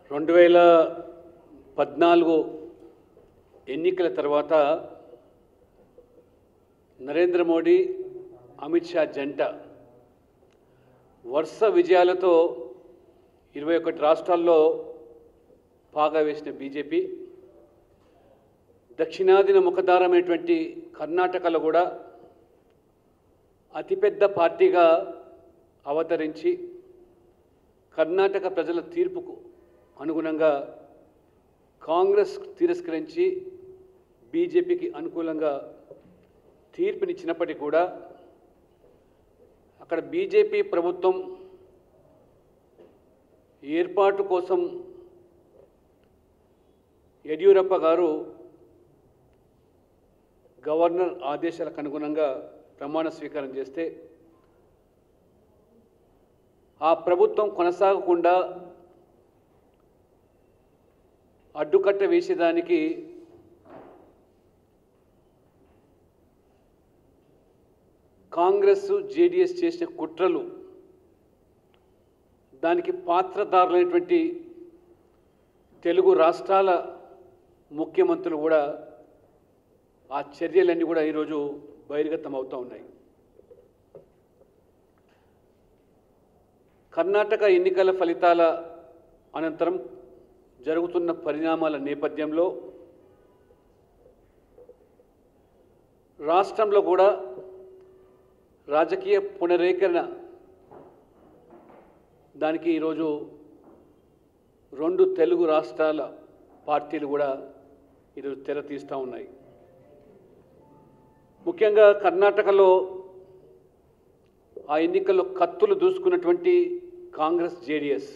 2014 ఎన్నికల తర్వాత నరేంద్ర మోడీ అమిత్ షా జంట వరుస విజయాలతో 21 రాష్ట్రాల్లో పాగా వేసిన బీజేపీ దక్షిణాదిన ముఖదారమైనటువంటి కర్ణాటకలో కూడా అతిపెద్ద పార్టీగా అవతరించి కర్ణాటక ప్రజల తీర్పుకు అనుగుణంగా కాంగ్రెస్ తిరస్కరించి బీజేపీకి అనుకూలంగా తీర్పునిచ్చినప్పటికీ కూడా అక్కడ బీజేపీ ప్రభుత్వం ఏర్పాటు కోసం యడియూరప్ప గారు గవర్నర్ ఆదేశాలకు అనుగుణంగా ప్రమాణ స్వీకారం చేస్తే ఆ ప్రభుత్వం కొనసాగకుండా అడ్డుకట్ట వేసేదానికి కాంగ్రెస్ జేడీఎస్ చేసిన కుట్రలు దానికి పాత్రదారులైనటువంటి తెలుగు రాష్ట్రాల ముఖ్యమంత్రులు కూడా ఆ చర్యలన్నీ కూడా ఈరోజు బహిర్గతం అవుతూ ఉన్నాయి. కర్ణాటక ఎన్నికల ఫలితాల అనంతరం జరుగుతున్న పరిణామాల నేపథ్యంలో రాష్ట్రంలో కూడా రాజకీయ పునరేకరణ దానికి ఈరోజు 2 తెలుగు రాష్ట్రాల పార్టీలు కూడా ఈరోజు తెర తీస్తూ ఉన్నాయి. ముఖ్యంగా కర్ణాటకలో ఆ ఎన్నికల్లో కత్తులు దూసుకున్నటువంటి కాంగ్రెస్ జేడీఎస్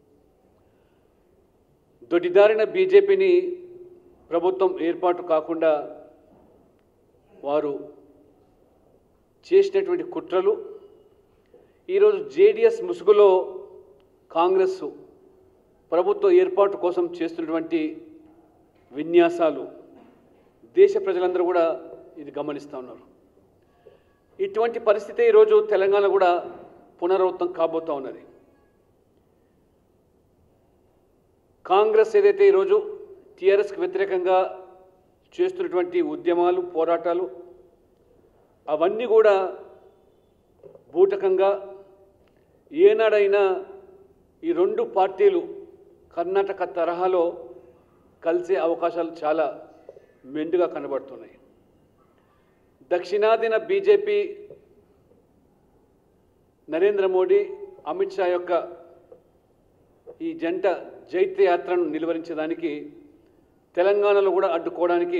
దొడ్డిదారిన బీజేపీని ప్రభుత్వం ఏర్పాటు కాకుండా వారు చేసినటువంటి కుట్రలు ఈరోజు జేడీఎస్ ముసుగులో కాంగ్రెస్ ప్రభుత్వ ఏర్పాటు కోసం చేస్తున్నటువంటి విన్యాసాలు దేశ ప్రజలందరూ కూడా ఇది గమనిస్తూ ఉన్నారు. ఇటువంటి పరిస్థితి ఈరోజు తెలంగాణ కూడా పునరావృతం కాబోతూ ఉన్నది. కాంగ్రెస్ ఏదైతే ఈరోజు టీఆర్ఎస్కి వ్యతిరేకంగా చేస్తున్నటువంటి ఉద్యమాలు పోరాటాలు అవన్నీ కూడా బూటకంగా ఏనాడైనా ఈ 2 పార్టీలు కర్ణాటక తరహాలో కలిసే అవకాశాలు చాలా మెండుగా కనబడుతున్నాయి. దక్షిణాదిన బీజేపీ నరేంద్ర మోడీ అమిత్ షా యొక్క ఈ జంట జైత్రయాత్రను నిలువరించడానికి తెలంగాణలో కూడా అడ్డుకోవడానికి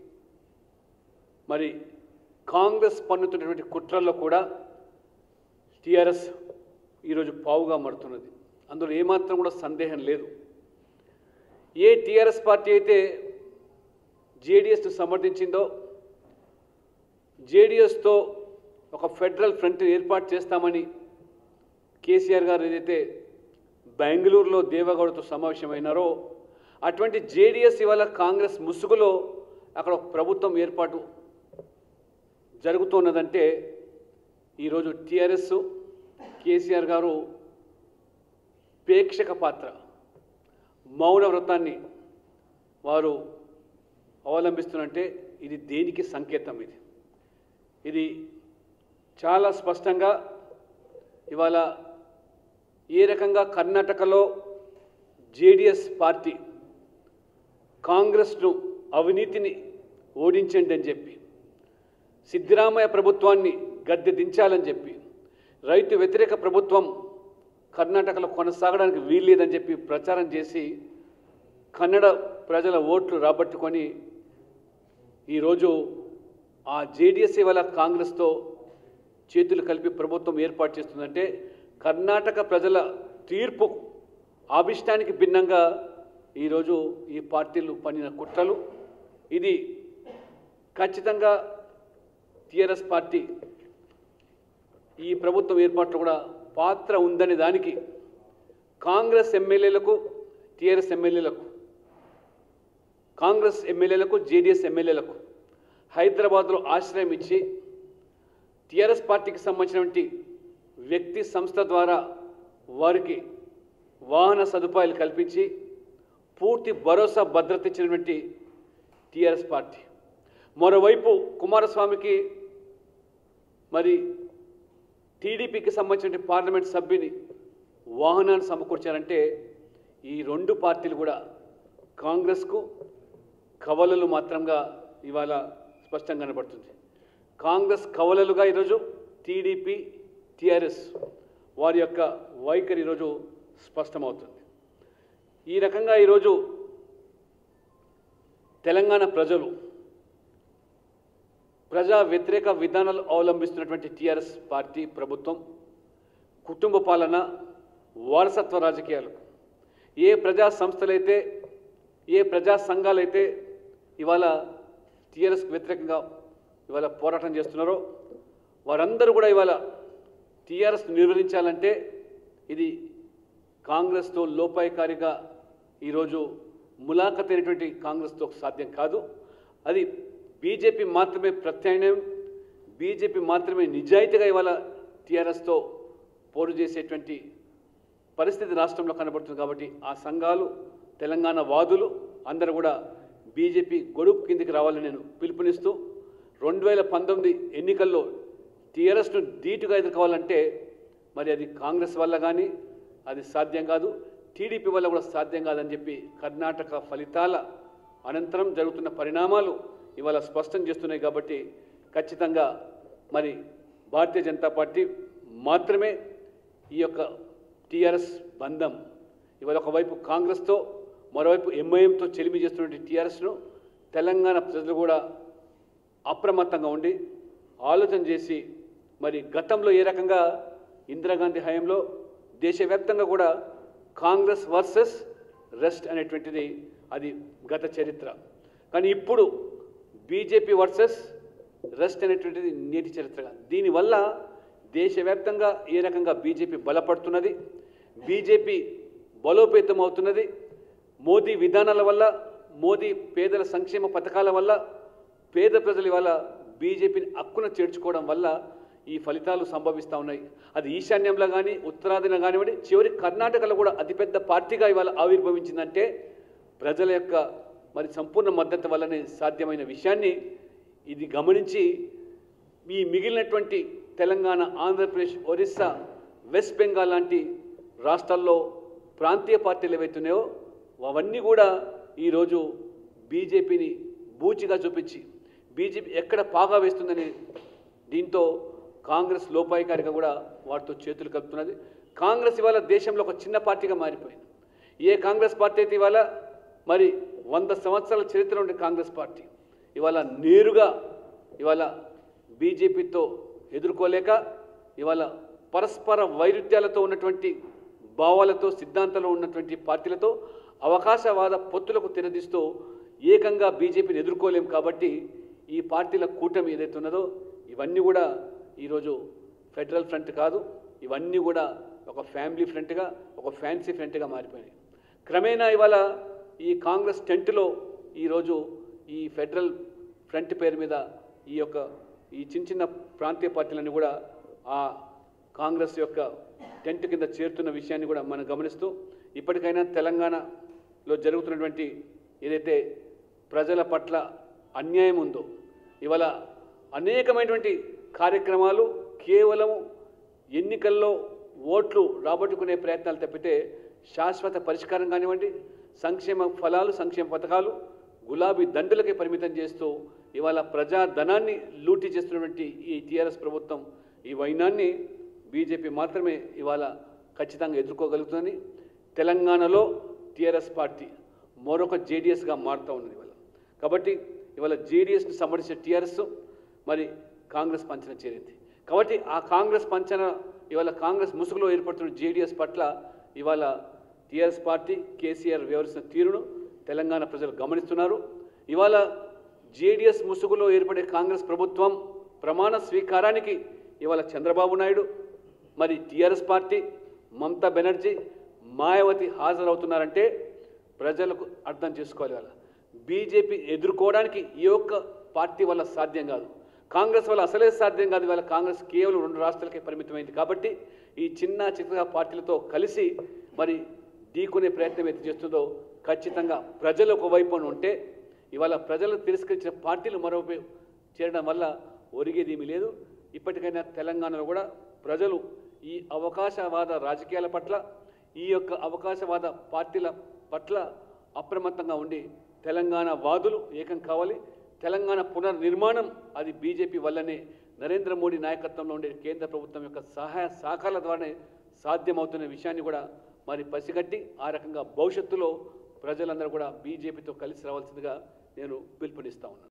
మరి కాంగ్రెస్ పన్నుతున్నటువంటి కుట్రల్లో కూడా టీఆర్ఎస్ ఈరోజు పావుగా మారుతున్నది. అందులో ఏమాత్రం కూడా సందేహం లేదు. ఏ టీఆర్ఎస్ పార్టీ అయితే జేడీఎస్ను సమర్థించిందో జేడీఎస్తో ఒక ఫెడరల్ ఫ్రంట్ ఏర్పాటు చేస్తామని కేసీఆర్ గారు ఏదైతే బెంగళూరులో దేవగౌడతో సమావేశమైనారో అటువంటి జేడీఎస్ ఇవాళ కాంగ్రెస్ ముసుగులో అక్కడ ఒక ప్రభుత్వం ఏర్పాటు జరుగుతున్నదంటే ఈరోజు టీఆర్ఎస్ కేసీఆర్ గారు ప్రేక్షక పాత్ర మౌన వ్రతాన్ని వారు అవలంబిస్తున్నంటే ఇది దేనికి సంకేతం? ఇది చాలా స్పష్టంగా ఇవాళ ఏ రకంగా కర్ణాటకలో జేడీఎస్ పార్టీ కాంగ్రెస్ను అవినీతిని ఓడించండి అని చెప్పి సిద్ధరామయ్య ప్రభుత్వాన్ని గద్దె దించాలని చెప్పి రైతు వ్యతిరేక ప్రభుత్వం కర్ణాటకలో కొనసాగడానికి వీల్లేదని చెప్పి ప్రచారం చేసి కన్నడ ప్రజల ఓట్లు రాబట్టుకొని ఈరోజు ఆ జేడీఎస్ ఇవాళ కాంగ్రెస్తో చేతులు కలిపి ప్రభుత్వం ఏర్పాటు చేస్తుందంటే కర్ణాటక ప్రజల తీర్పు ఆభిష్టానికి భిన్నంగా ఈరోజు ఈ పార్టీలు పన్నిన కుట్రలు ఇది ఖచ్చితంగా టీఆర్ఎస్ పార్టీ ఈ ప్రభుత్వం ఏర్పాట్లో కూడా పాత్ర ఉందనే దానికి కాంగ్రెస్ ఎమ్మెల్యేలకు టీఆర్ఎస్ ఎమ్మెల్యేలకు కాంగ్రెస్ ఎమ్మెల్యేలకు జేడీఎస్ ఎమ్మెల్యేలకు హైదరాబాద్లో ఆశ్రయం ఇచ్చి టీఆర్ఎస్ పార్టీకి సంబంధించినటువంటి వ్యక్తి సంస్థ ద్వారా వారికి వాహన సదుపాయాలు కల్పించి పూర్తి భరోసా భద్రత ఇచ్చినటువంటి టీఆర్ఎస్ పార్టీ. మరోవైపు కుమారస్వామికి మరి టీడీపీకి సంబంధించిన పార్లమెంట్ సభ్యుని వాహనాన్ని సమకూర్చారంటే ఈ రెండు పార్టీలు కూడా కాంగ్రెస్కు కవలలు మాత్రంగా ఇవాళ స్పష్టంగా కనబడుతుంది. కాంగ్రెస్ కవలలుగా ఈరోజు టీడీపీ టీఆర్ఎస్ వారి యొక్క వైఖరి ఈరోజు స్పష్టమవుతుంది. ఈ రకంగా ఈరోజు తెలంగాణ ప్రజలు ప్రజా వ్యతిరేక విధానాలు అవలంబిస్తున్నటువంటి టీఆర్ఎస్ పార్టీ ప్రభుత్వం కుటుంబ పాలన, వారసత్వ రాజకీయాలు, ఏ ప్రజా సంస్థలైతే ఏ ప్రజా సంఘాలైతే ఇవాళ టీఆర్ఎస్కి వ్యతిరేకంగా ఇవాళ పోరాటం చేస్తున్నారో వారందరూ కూడా ఇవాళ టీఆర్ఎస్ నిర్వహించాలంటే ఇది కాంగ్రెస్తో లోపాయకారిగా ఈరోజు ములాఖత్ అయినటువంటి కాంగ్రెస్తో సాధ్యం కాదు. అది బీజేపీ మాత్రమే ప్రత్యామ్నాయం, బీజేపీ మాత్రమే నిజాయితీగా ఇవాళ టీఆర్ఎస్తో పోరు చేసేటువంటి పరిస్థితి రాష్ట్రంలో కనబడుతుంది. కాబట్టి ఆ సంఘాలు, తెలంగాణ వాదులు అందరూ కూడా బీజేపీ గొడుగు కిందికి రావాలని నేను పిలుపునిస్తూ 2019 ఎన్నికల్లో టీఆర్ఎస్ను ధీటుగా ఎదుర్కోవాలంటే మరి అది కాంగ్రెస్ వల్ల కానీ అది సాధ్యం కాదు, టీడీపీ వల్ల కూడా సాధ్యం కాదని చెప్పి కర్ణాటక ఫలితాల అనంతరం జరుగుతున్న పరిణామాలు ఇవాళ స్పష్టం చేస్తున్నాయి. కాబట్టి ఖచ్చితంగా మరి భారతీయ జనతా పార్టీ మాత్రమే ఈ యొక్క టీఆర్ఎస్ బంధం ఇవాళ ఒకవైపు కాంగ్రెస్తో మరోవైపు ఎంఐఎంతో చెలిమి చేస్తున్నటువంటి టీఆర్ఎస్ను తెలంగాణ ప్రజలు కూడా అప్రమత్తంగా ఉండి ఆలోచన చేసి మరి గతంలో ఏ రకంగా ఇందిరాగాంధీ హయాంలో దేశవ్యాప్తంగా కూడా కాంగ్రెస్ వర్సెస్ రెస్ట్ అనేటువంటిది అది గత చరిత్ర. కానీ ఇప్పుడు బీజేపీ వర్సెస్ రెస్ట్ అనేటువంటిది నేటి చరిత్ర. దీనివల్ల దేశవ్యాప్తంగా ఏ రకంగా బీజేపీ బలపడుతున్నది, బీజేపీ బలోపేతం అవుతున్నది, మోదీ విధానాల వల్ల, మోదీ పేదల సంక్షేమ పథకాల వల్ల పేద ప్రజలు ఇవాళ బీజేపీని హక్కున చేర్చుకోవడం వల్ల ఈ ఫలితాలు సంభవిస్తూ ఉన్నాయి. అది ఈశాన్యంలో కానీ ఉత్తరాదిన కానివ్వండి, చివరి కర్ణాటకలో కూడా అతిపెద్ద పార్టీగా ఇవాళ ఆవిర్భవించిందంటే ప్రజల యొక్క మరి సంపూర్ణ మద్దతు వల్లనే సాధ్యమైన విషయాన్ని ఇది గమనించి ఈ మిగిలినటువంటి తెలంగాణ, ఆంధ్రప్రదేశ్, ఒరిస్సా, వెస్ట్ బెంగాల్ లాంటి రాష్ట్రాల్లో ప్రాంతీయ పార్టీలు ఏవైతున్నాయో అవన్నీ కూడా ఈరోజు బీజేపీని బూచిగా చూపించి బీజేపీ ఎక్కడ పాగా వేస్తుందని దీంతో కాంగ్రెస్ లోపాయికారిగా కూడా వాటితో చేతులు కలుపుతున్నది. కాంగ్రెస్ ఇవాళ దేశంలో ఒక చిన్న పార్టీగా మారిపోయింది. ఏ కాంగ్రెస్ పార్టీ అయితే ఇవాళ మరి 100 సంవత్సరాల చరిత్ర ఉండే కాంగ్రెస్ పార్టీ ఇవాళ నేరుగా ఇవాళ బీజేపీతో ఎదుర్కోలేక ఇవాళ పరస్పర వైరుధ్యాలతో ఉన్నటువంటి భావాలతో, సిద్ధాంతాలు ఉన్నటువంటి పార్టీలతో అవకాశవాద పొత్తులకు తెరదీస్తూ ఏకంగా బీజేపీని ఎదుర్కోలేం. కాబట్టి ఈ పార్టీల కూటమి ఏదైతే ఉన్నదో ఇవన్నీ కూడా ఈరోజు ఫెడరల్ ఫ్రంట్ కాదు, ఇవన్నీ కూడా ఒక ఫ్యామిలీ ఫ్రంట్గా, ఒక ఫ్యాన్సీ ఫ్రంట్గా మారిపోయినాయి. క్రమేణా ఇవాళ ఈ కాంగ్రెస్ టెంట్లో ఈరోజు ఈ ఫెడరల్ ఫ్రంట్ పేరు మీద ఈ చిన్న చిన్న ప్రాంతీయ పార్టీలన్నీ కూడా ఆ కాంగ్రెస్ యొక్క టెంట్ కింద చేరుతున్న విషయాన్ని కూడా మనం గమనిస్తూ ఇప్పటికైనా తెలంగాణలో జరుగుతున్నటువంటి ఏదైతే ప్రజల పట్ల అన్యాయం ఉందో ఇవాళ అనేకమైనటువంటి కార్యక్రమాలు కేవలం ఎన్నికల్లో ఓట్లు రాబట్టుకునే ప్రయత్నాలు తప్పితే శాశ్వత పరిష్కారం కానివ్వండి, సంక్షేమ ఫలాలు, సంక్షేమ పథకాలు గులాబీ దండులకే పరిమితం చేస్తూ ఇవాళ ప్రజాధనాన్ని లూటీ చేస్తున్నటువంటి ఈ టీఆర్ఎస్ ప్రభుత్వం ఈ వైనాన్ని బీజేపీ మాత్రమే ఇవాళ ఖచ్చితంగా ఎదుర్కోగలుగుతుందని తెలంగాణలో టీఆర్ఎస్ పార్టీ మరొక జేడీఎస్గా మారుతూ ఉన్నది ఇవాళ. కాబట్టి ఇవాళ జేడీఎస్ని సంబంధించిన టీఆర్ఎస్ మరి కాంగ్రెస్ పంచన చేరింది. కాబట్టి ఆ కాంగ్రెస్ పంచన ఇవాళ కాంగ్రెస్ ముసుగులో ఏర్పడుతున్న జేడీఎస్ పట్ల ఇవాళ టీఆర్ఎస్ పార్టీ కేసీఆర్ వ్యవహరిస్తున్న తీరును తెలంగాణ ప్రజలు గమనిస్తున్నారు. ఇవాళ జేడీఎస్ ముసుగులో ఏర్పడే కాంగ్రెస్ ప్రభుత్వం ప్రమాణ స్వీకారానికి ఇవాళ చంద్రబాబు నాయుడు, మరి టీఆర్ఎస్ పార్టీ, మమతా బెనర్జీ, మాయావతి హాజరవుతున్నారంటే ప్రజలకు అర్థం చేసుకోవాలి. ఇవాళ బీజేపీ ఎదుర్కోవడానికి ఏ ఒక్క పార్టీ వల్ల సాధ్యం కాదు, కాంగ్రెస్ వల్ల అసలే సాధ్యం కాదు. ఇవాళ కాంగ్రెస్ కేవలం 2 రాష్ట్రాలకే పరిమితమైంది. కాబట్టి ఈ చిన్న చిన్న పార్టీలతో కలిసి మరి ఢీకొనే ప్రయత్నం అయితే చేస్తుందో ఖచ్చితంగా ప్రజలు ఒకవైపున ఉంటే ఇవాళ ప్రజలు తిరస్కరించిన పార్టీలు మరోవైపు చేరడం వల్ల ఒరిగేదేమీ లేదు. ఇప్పటికైనా తెలంగాణలో కూడా ప్రజలు ఈ అవకాశవాద రాజకీయాల పట్ల ఈ యొక్క అవకాశవాద పార్టీల పట్ల అప్రమత్తంగా ఉండి తెలంగాణ వాదులు ఏకం కావాలి. తెలంగాణ పునర్నిర్మాణం అది బీజేపీ వల్లనే, నరేంద్ర మోడీ నాయకత్వంలో ఉండే కేంద్ర ప్రభుత్వం యొక్క సహాయ సహకారాల ద్వారానే సాధ్యమవుతున్న విషయాన్ని కూడా మరి పసిగట్టి ఆ రకంగా భవిష్యత్తులో ప్రజలందరూ కూడా బీజేపీతో కలిసి రావాల్సిందిగా నేను పిలుపునిస్తా ఉన్నాను.